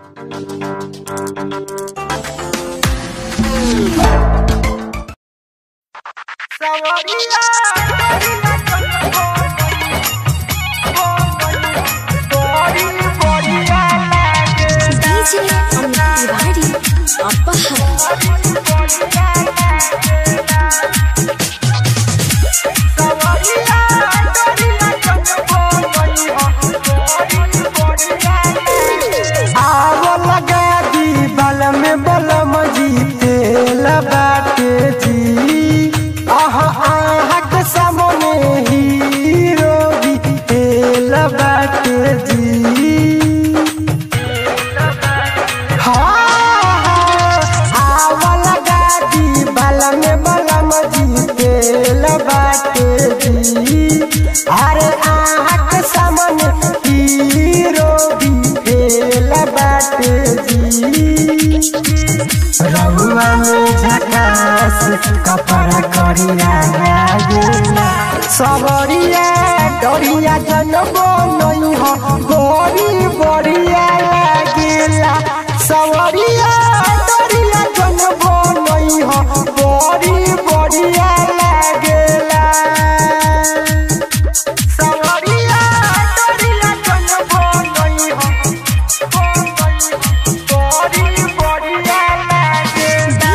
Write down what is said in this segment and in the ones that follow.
कपड़ा करिया सबरिया डरिया जनबो नहीं हो गोरी बढ़िया लागेला सबरिया डरिया जनबो नहीं हो गोरी बढ़िया लागेला सबरिया डरिया जनबो नहीं हो गोरी बढ़िया लागेला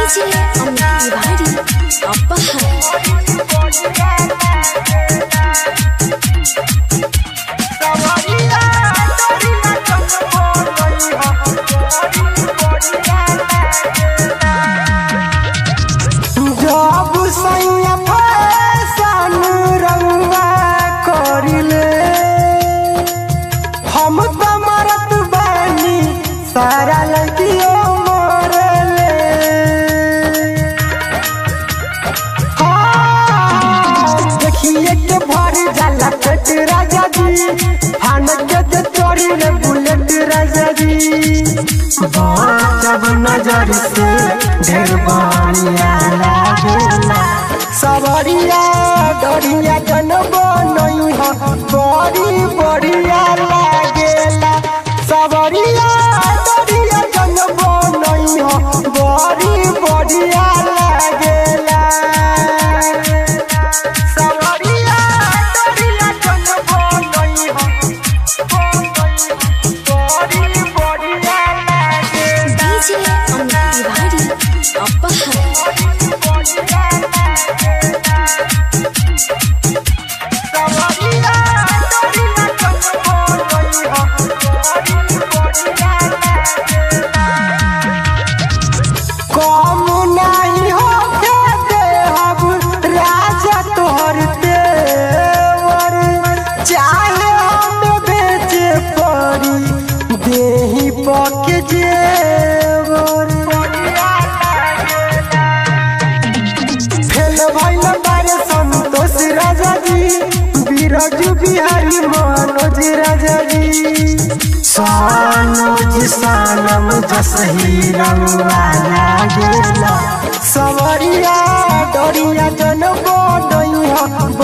सारा लड़कियों मोरले देखिए के भर जाला पेट राजा जी फान के चोरी ले बुलेट राजा जी जब नजर से ढेर बढ़िया लागेला सबरिया डरिया जनबो नहीं हो बड़ी बढ़िया लागेला सबरिया डरिया जनबो नहीं हो बड़ी बढ़िया लागेला सबरिया डरिया जनबो नहीं हो बड़ी बढ़िया लागेला बिरजू बिहारी मनोज राजा जी सानोज सानम जसही रंगवा लागेला सबरिया डरिया जनबो नहीं हो